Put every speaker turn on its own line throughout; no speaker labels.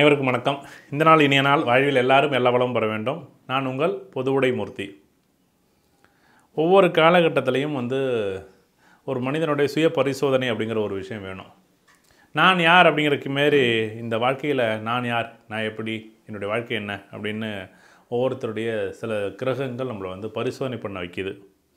அனைவருக்கும் வணக்கம். இந்த நாள் இனிய நாள். வாழ்வில் எல்லாரும் எல்லா வளமும் பெற வேண்டும். நான் உங்கள் பொதுவுடை மூர்த்தி. ஒவ்வொரு காலகட்டத்திலையும் ஒரு மனிதனுடைய சுய பரிசோதனை அப்படிங்கிற ஒரு விஷயம் வேணும். நான் யார் அப்படிங்கிறதுக்கு மாரி இந்த வாழ்க்கையில் நான் யார், நான் எப்படி, என்னுடைய வாழ்க்கை என்ன அப்படின்னு ஒவ்வொருத்தருடைய சில கிரகங்கள் நம்மளை பரிசோதனை பண்ண வைக்கிது.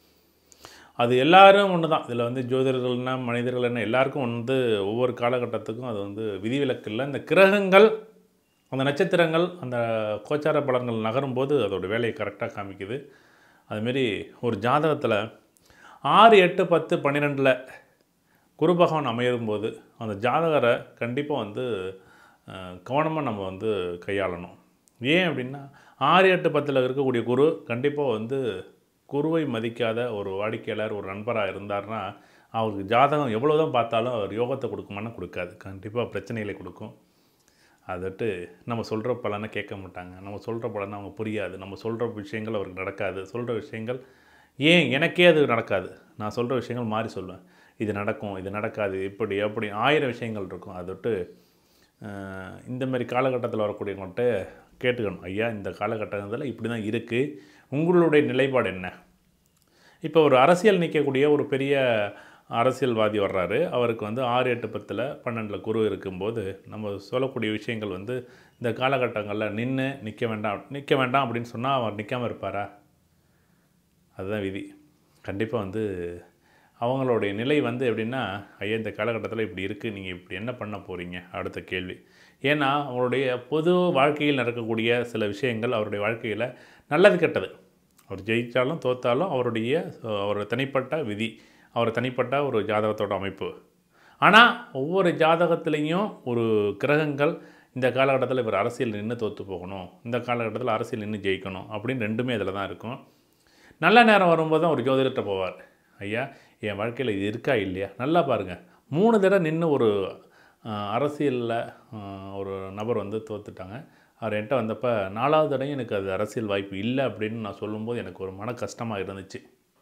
அது எல்லாரும் ஒன்று தான். இதில் ஜோதிடர்கள்னா மனிதர்கள் என்ன எல்லாருக்கும் ஒவ்வொரு காலகட்டத்துக்கும் அது விதிவிலக்கு இல்லை. இந்த கிரகங்கள், அந்த நட்சத்திரங்கள், அந்த கோச்சார பலன்கள் நகரும்போது அதோட வேலையை கரெக்டாக காமிக்குது. அதுமாரி ஒரு ஜாதகத்தில் 6, 8, 10, 12 குரு பகவான் அமையும்போது அந்த ஜாதகரை கண்டிப்பாக கவனமாக நம்ம கையாளணும். ஏன் அப்படின்னா 6, 8, 10 இருக்கக்கூடிய குரு கண்டிப்பாக குருவை மதிக்காத ஒரு வாடிக்கையாளர், ஒரு நண்பராக இருந்தார்னா அவருக்கு ஜாதகம் எவ்வளோ தான் பார்த்தாலும் அவர் யோகத்தை கொடுக்குமானா கொடுக்காது. கண்டிப்பாக பிரச்சனைகளை கொடுக்கும். அதட்டு நம்ம சொல்கிற பலனை கேட்க மாட்டாங்க. நம்ம சொல்கிற பலனை அவங்க புரியாது. நம்ம சொல்கிற விஷயங்கள் அவருக்கு நடக்காது. சொல்கிற விஷயங்கள் ஏன் எனக்கே அது நடக்காது. நான் சொல்கிற விஷயங்கள் மாறி சொல்லுவேன். இது நடக்கும், இது நடக்காது, இப்படி அப்படி 1000 விஷயங்கள் இருக்கும். அதட்டு இந்தமாரி காலகட்டத்தில் வரக்கூடியவங்கள்ட்ட கேட்டுக்கணும். ஐயா, இந்த காலகட்டத்தில் இப்படி தான் இருக்குது, உங்களுடைய நிலைப்பாடு என்ன? இப்போ ஒரு அரசியல் நிற்கக்கூடிய ஒரு பெரிய அரசியல்வாதி வர்றாரு. அவருக்கு 6, 8, 10, 12 குரு இருக்கும்போது நம்ம சொல்லக்கூடிய விஷயங்கள் இந்த காலகட்டங்களில் நிற்க வேண்டாம் அப்படின்னு சொன்னால் அவர் நிற்காமல் இருப்பாரா? அதுதான் விதி. கண்டிப்பாக அவங்களுடைய நிலை எப்படின்னா, ஐயா இந்த காலகட்டத்தில் இப்படி இருக்குது, நீங்கள் இப்படி என்ன பண்ண போகிறீங்க அடுத்த கேள்வி. ஏன்னா அவருடைய பொது வாழ்க்கையில் நடக்கக்கூடிய சில விஷயங்கள் அவருடைய வாழ்க்கையில் நல்லது கெட்டது, அவர் ஜெயித்தாலும் தோற்றாலும் அவருடைய தனிப்பட்ட விதி, அவர் தனிப்பட்ட ஒரு ஜாதகத்தோட அமைப்பு. ஆனால் ஒவ்வொரு ஜாதகத்துலேயும் ஒரு கிரகங்கள் இந்த காலகட்டத்தில் இவர் அரசியல் நின்று தோற்று போகணும், இந்த காலகட்டத்தில் அரசியல் நின்று ஜெயிக்கணும் அப்படின்னு ரெண்டுமே இதில் தான் இருக்கும். நல்ல நேரம் வரும்போது தான் ஒரு ஜோதிடர்கிட்ட போவார். ஐயா, என் வாழ்க்கையில் இது இருக்கா இல்லையா நல்லா பாருங்கள். 3 தடவை நின்று ஒரு அரசியலில் ஒரு நபர் தோற்றுட்டாங்க. அவர் என்கிட்ட வந்தப்போ 4வது தடவை எனக்கு அது அரசியல் வாய்ப்பு இல்லை அப்படின்னு நான் சொல்லும்போது எனக்கு ஒரு மன கஷ்டமாக இருந்துச்சு.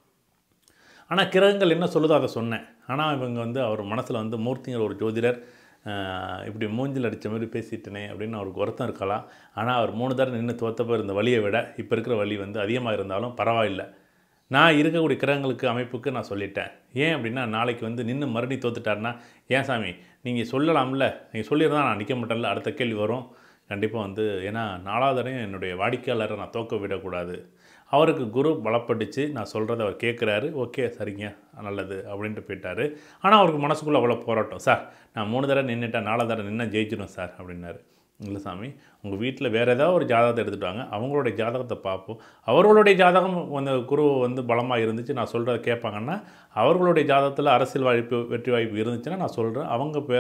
ஆனால் கிரகங்கள் என்ன சொல்லுதோ அதை சொன்னேன். ஆனால் இவங்க அவர் மனசில் மூர்த்திங்கிற ஒரு ஜோதிடர் இப்படி மூஞ்சில் அடித்த மாதிரி பேசிட்டனே அப்படின்னு அவருக்கு வருத்தம் இருக்கலாம். ஆனால் அவர் 3 தடவை நின்று தோற்றப்போ இருந்த வழியை விட இப்போ இருக்கிற வழி அதிகமாக இருந்தாலும் பரவாயில்லை. நான் இருக்கக்கூடிய கிரகங்களுக்கு அமைப்புக்கு நான் சொல்லிட்டேன். ஏன் அப்படின்னா நாளைக்கு நின்று மறுபடியும் தோற்றுட்டாருன்னா, ஏன் சாமி நீங்கள் சொல்லலாம்ல, நீங்கள் சொல்லியிருந்தால் நான் நிற்க மாட்டேன்ல அடுத்த கேள்வி வரும். கண்டிப்பாக ஏன்னா 4வது தடவையும் என்னுடைய வாடிக்கையாளரை நான் தோற்க விடக்கூடாது. அவருக்கு குரு பலப்பட்டுச்சு, நான் சொல்கிறத அவர் கேட்குறாரு, ஓகே சரிங்க நல்லது அப்படின்ட்டு போயிட்டார். ஆனால் அவருக்கு மனசுக்குள்ளே அவ்வளோ போராட்டம். சார் நான் 3 தடவை நின்றுட்டேன், 4வது தடவை நின்று ஜெயிச்சிடும் சார் அப்படின்னாரு. இல்லை சாமி, உங்கள் வீட்டில் வேறு ஏதாவது ஒரு ஜாதகத்தை எடுத்துகிட்டு வாங்க, அவங்களுடைய ஜாதகத்தை பார்ப்போம். அவர்களுடைய ஜாதகம் குரு பலமாக இருந்துச்சு, நான் சொல்கிறத கேட்பாங்கன்னா அவர்களுடைய ஜாதகத்தில் அரசியல் வாய்ப்பு வெற்றி வாய்ப்பு இருந்துச்சுன்னா நான் சொல்கிறேன்,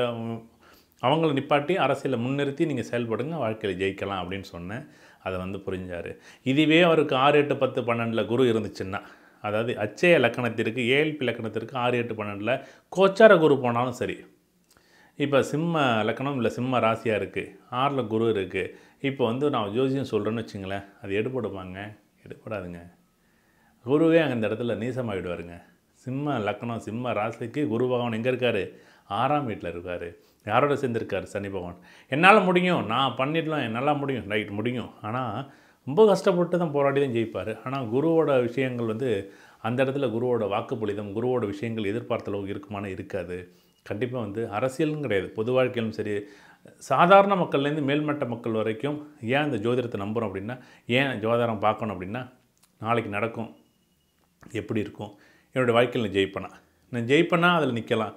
அவங்கள நிப்பாட்டி அரசியலை முன்னிறுத்தி நீங்கள் செயல்படுங்க, வாழ்க்கையில் ஜெயிக்கலாம் அப்படின்னு சொன்னேன். அதை புரிஞ்சார். இதுவே அவருக்கு 6, 8, 10, 12 குரு இருந்துச்சுன்னா, அதாவது அச்சய லக்கணத்திற்கு ஏழ்பி லக்கணத்திற்கு 6, 8, 12 கோச்சார குரு போனாலும் சரி. இப்போ சிம்ம லக்கணம் இல்லை சிம்ம ராசியாக இருக்குது, 6ல் குரு இருக்குது. இப்போ நான் ஜோசியம் சொல்கிறேன்னு வச்சுங்களேன், அது எடுபடுமாங்க? எடுபடாதுங்க. குருவே அங்கே இந்த இடத்துல நீசமாகிடுவாருங்க. சிம்ம லக்கணம் சிம்ம ராசிக்கு குரு பகவான் எங்கே இருக்கார்? 6ஆம் வீட்டில் இருக்கார். யாரோட சேர்ந்துருக்கார்? சனி பகவான். என்னால் முடியும், நான் பண்ணிடலாம், என்னால் முடியும், ரைட் முடியும். ஆனால் ரொம்ப கஷ்டப்பட்டு தான் போராடி தான் ஜெயிப்பார். ஆனால் குருவோட விஷயங்கள் அந்த இடத்துல குருவோட வாக்குப்பொழிதம், குருவோட விஷயங்கள் எதிர்பார்த்த அளவுக்கு இருக்குமானா இருக்காது. கண்டிப்பாக அரசியலும் கிடையாது, பொது வாழ்க்கையிலும் சரி, சாதாரண மக்கள்லேருந்து மேல்மட்ட மக்கள் வரைக்கும் ஏன் இந்த ஜோதிடத்தை நம்புகிறோம் அப்படின்னா, ஏன் ஜோதிடம் பார்க்கணும் அப்படின்னா, நாளைக்கு நடக்கும், எப்படி இருக்கும், என்னுடைய வாழ்க்கையில் நான் ஜெயிப்பேனா அதில் நிற்கலாம்,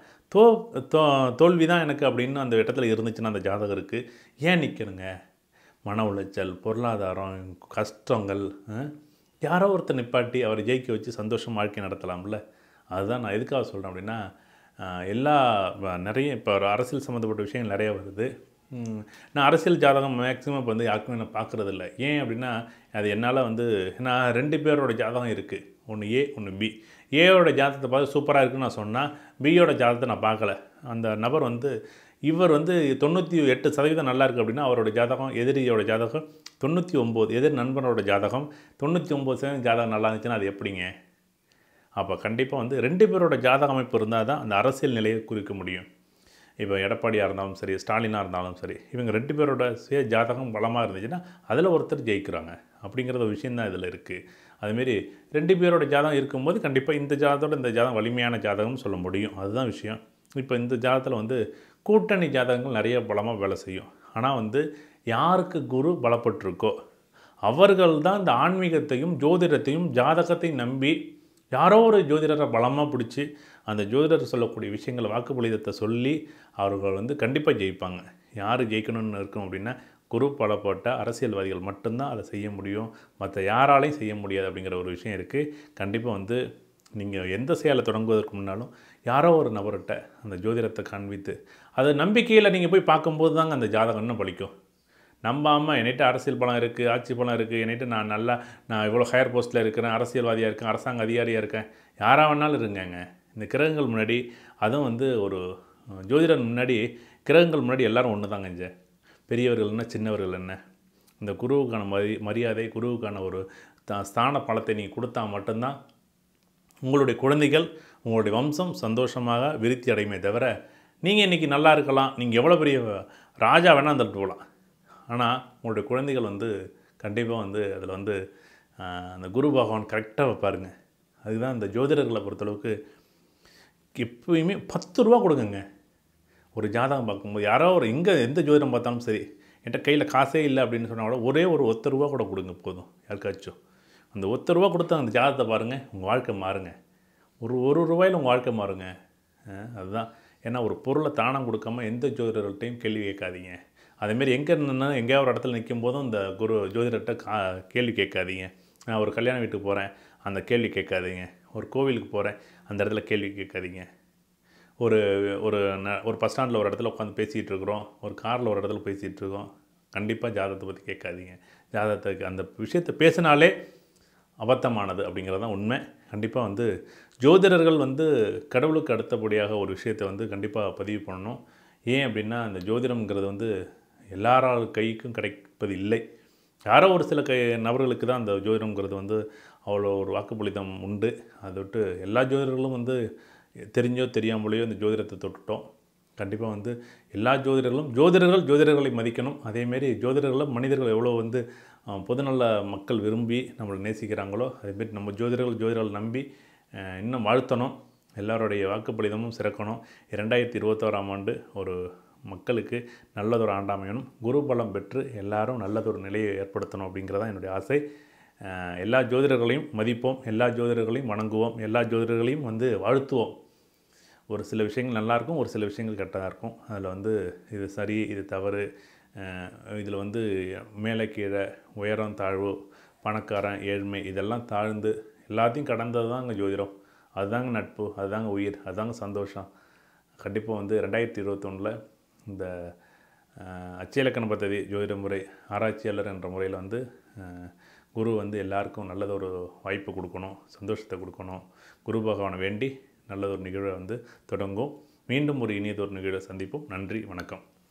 தோல்வி தான் எனக்கு அப்படின்னு அந்த இடத்துல இருந்துச்சுன்னா அந்த ஜாதகருக்கு ஏன் நிற்கணுங்க? மன உளைச்சல், பொருளாதாரம், கஷ்டங்கள், யாரோ ஒருத்தர் நிப்பாட்டி அவரை ஜெயிக்க வச்சு சந்தோஷம் வாழ்க்கை நடத்தலாம்ல. அதுதான் நான் எதுக்காக சொல்கிறேன் அப்படின்னா, நிறைய இப்போ ஒரு அரசியல் சம்மந்தப்பட்ட விஷயங்கள் நிறைய வருது. நான் அரசியல் ஜாதகம் மேக்ஸிமம் இப்போ யாருக்குமே நான் பார்க்குறதில்ல. ஏன் அப்படின்னா அது என்னால் நான் 2 பேரோட ஜாதகம் இருக்குது, ஒன்று ஏ ஒன்று பி. ஏயோட ஜாதகத்தை பார்த்து சூப்பராக இருக்குன்னு நான் சொன்னால், பியோட ஜாதகத்தை நான் பார்க்கல. அந்த நபர் இவர் 98% நல்லா இருக்குது அப்படின்னா அவரோட ஜாதகம், எதிரியோட ஜாதகம் 99, எதிர் நண்பனோட ஜாதகம் 99% ஜாதகம் நல்லா இருந்துச்சுன்னா அது எப்படிங்க? அப்போ கண்டிப்பாக 2 பேரோட ஜாதக அமைப்பு இருந்தால் தான் அந்த அரசியல் நிலையை குறிக்க முடியும். இப்போ எடப்பாடியாக இருந்தாலும் சரி, ஸ்டாலினாக இருந்தாலும் சரி, இவங்க 2 பேரோட சுய ஜாதகம் பலமாக இருந்துச்சுன்னா அதில் ஒருத்தர் ஜெயிக்கிறாங்க அப்படிங்கிற ஒரு விஷயம் தான் இதில் இருக்குது. அதுமாரி 2 பேரோட ஜாதகம் இருக்கும்போது கண்டிப்பாக இந்த ஜாதகத்தோட இந்த ஜாதகம் வலிமையான ஜாதகம்னு சொல்ல முடியும். அதுதான் விஷயம். இப்போ இந்த ஜாதகத்தில் வந்து கூட்டணி ஜாதகங்கள் நிறைய பலமாக வேலை செய்யும். ஆனால் வந்து யாருக்கு குரு பலப்பட்டிருக்கோ அவர்கள் தான் இந்த ஆன்மீகத்தையும் ஜோதிடத்தையும் ஜாதகத்தையும் நம்பி யாரோ ஒரு ஜோதிடரை பலமாக பிடிச்சி அந்த ஜோதிடர் சொல்லக்கூடிய விஷயங்களை வாக்குப்பளிதத்தை சொல்லி அவர்கள் வந்து கண்டிப்பாக ஜெயிப்பாங்க. யார் ஜெயிக்கணும்னு இருக்கும் அப்படின்னா குரு பலப்பட்ட அரசியல்வாதிகள் மட்டும்தான் அதை செய்ய முடியும். மற்ற யாராலையும் செய்ய முடியாது அப்படிங்கிற ஒரு விஷயம் இருக்குது. கண்டிப்பாக வந்து நீங்கள் எந்த செயலை தொடங்குவதற்கு முன்னாலும் யாரோ ஒரு நபர்கிட்ட அந்த ஜோதிடத்தை காண்பித்து அது நம்பிக்கையில் நீங்கள் போய் பார்க்கும்போது தாங்க அந்த ஜாதகம் இன்னும் பலிக்கும். நம்பாமல் என்கிட்ட அரசியல் பலம் இருக்குது, ஆட்சி பலம் இருக்குது, என்கிட்ட நான் இவ்வளோ ஹையர் போஸ்ட்டில் இருக்கிறேன், அரசியல்வாதியாக இருக்கேன், அரசாங்க அதிகாரியாக இருக்கேன், யாராக வேணாலும் இருங்கங்க. இந்த கிரகங்கள் முன்னாடி அதுவும் வந்து ஒரு ஜோதிடர் முன்னாடி கிரகங்கள் முன்னாடி எல்லோரும் ஒன்று தாங்க. இங்கே பெரியவர்கள் என்ன சின்னவர்கள் என்ன, இந்த குருவுக்கான மரியாதை குருவுக்கான ஒரு ஸ்தான பலத்தை நீங்கள் கொடுத்தா மட்டும்தான் உங்களுடைய குழந்தைகள் உங்களுடைய வம்சம் சந்தோஷமாக விருத்தி அடையுமே தவிர நீங்கள் இன்றைக்கி நல்லா இருக்கலாம், நீங்கள் எவ்வளோ பெரிய ராஜா வேணால் அந்த போகலாம், ஆனால் உங்களுடைய குழந்தைகள் வந்து கண்டிப்பாக வந்து அதில் வந்து அந்த குரு பகவான் கரெக்டாக வைப்பாருங்க. அதுதான் இந்த ஜோதிடர்களை பொறுத்தளவுக்கு எப்பயுமே 10 ரூபா கொடுங்கங்க. ஒரு ஜாதகம் பார்க்கும்போது யாரோ ஒரு எந்த ஜோதிடம் பார்த்தாலும் சரி, என்கிட்ட கையில் காசே இல்லை அப்படின்னு சொன்னால் கூட ஒரே ஒரு ₹1 கூட கொடுங்க போதும் யாருக்காச்சும். அந்த ₹1 கொடுத்து அந்த ஜாதகத்தை பாருங்கள், உங்கள் வாழ்க்கை மாறுங்க. ஒரு ரூபாயில் உங்கள் வாழ்க்கை மாறுங்க. அதுதான். ஏன்னா ஒரு பொருளை தானம் கொடுக்காம எந்த ஜோதிடர்கள்ட்டையும் கேள்வி கேட்காதீங்க. அதேமாரி எங்கே நின்று எங்கேயாவது ஒரு இடத்துல நிற்கும் போதும் இந்த ஜோதிடர்கிட்ட கேள்வி கேட்காதீங்க. நான் ஒரு கல்யாண வீட்டுக்கு போகிறேன், அந்த கேள்வி கேட்காதீங்க. ஒரு கோவிலுக்கு போகிறேன், அந்த இடத்துல கேள்வி கேட்காதீங்க. ஒரு பஸ் ஸ்டாண்டில் ஒரு இடத்துல உட்காந்து பேசிகிட்டு இருக்கிறோம், ஒரு காரில் ஒரு இடத்துல பேசிகிட்டு இருக்கோம், கண்டிப்பாக ஜாதகத்தை பற்றி கேட்காதீங்க. ஜாதகத்துக்கு அந்த விஷயத்தை பேசினாலே அபத்தமானது அப்படிங்கிறது தான் உண்மை. கண்டிப்பாக வந்து ஜோதிடர்கள் வந்து கடவுளுக்கு அடுத்தபடியாக ஒரு விஷயத்தை வந்து கண்டிப்பாக பதிவு பண்ணணும். ஏன் அப்படின்னா அந்த ஜோதிடம்ங்கிறது வந்து எல்லாரால் கைக்கும் கிடைப்பது இல்லை. யாரோ ஒரு சில நபர்களுக்கு தான் அந்த ஜோதிடம்ங்கிறது வந்து அவ்வளோ ஒரு வாக்குப்பளிதம் உண்டு. அதை விட்டு எல்லா ஜோதிடர்களும் வந்து தெரிஞ்சோ தெரியாமலேயோ இந்த ஜோதிடத்தை தொட்டுட்டோம். கண்டிப்பாக வந்து எல்லா ஜோதிடர்களை மதிக்கணும். அதேமாரி ஜோதிடர்களும் மனிதர்கள் எவ்வளோ வந்து பொதுநல மக்கள் விரும்பி நம்மளை நேசிக்கிறாங்களோ அதேமாரி நம்ம ஜோதிடர்கள் நம்பி இன்னும் வாழ்த்தணும். எல்லாருடைய வாக்குப்பளிதமும் சிறக்கணும். 2021ஆம் ஆண்டு ஒரு மக்களுக்கு நல்லதொரு ஆண்டாமையணும், குரு பலம் பெற்று எல்லாரும் நல்லதொரு நிலையை ஏற்படுத்தணும் அப்படிங்கிறதான் என்னுடைய ஆசை. எல்லா ஜோதிடர்களையும் மதிப்போம், எல்லா ஜோதிடர்களையும் வணங்குவோம், எல்லா ஜோதிடர்களையும் வந்து வாழ்த்துவோம். ஒரு சில விஷயங்கள் நல்லாயிருக்கும், ஒரு சில விஷயங்கள் கெட்டதாக இருக்கும். அதில் வந்து இது சரி, இது தவறு, இதில் வந்து மேலே கீழே, உயரம் தாழ்வு, பணக்காரன் ஏழ்மை, இதெல்லாம் தாழ்ந்து எல்லாத்தையும் கடந்தது தாங்க ஜோதிடம். அதுதாங்க நட்பு, அதுதாங்க உயிர், அதுதாங்க சந்தோஷம். கண்டிப்பாக வந்து 2021 இந்த அச்சயலக்கண பദ്ധதி ஜோதிட முறை ஆராய்ச்சியாளர் என்ற முறையில் வந்து குரு வந்து எல்லாருக்கும் நல்லதொரு வாய்ப்பு கொடுக்கணும், சந்தோஷத்தை கொடுக்கணும். குரு பகவானை வேண்டி நல்லதொரு நிகழ்வை வந்து தொடங்கும். மீண்டும் ஒரு இனியதொரு நிகழ்வை சந்திப்போம். நன்றி, வணக்கம்.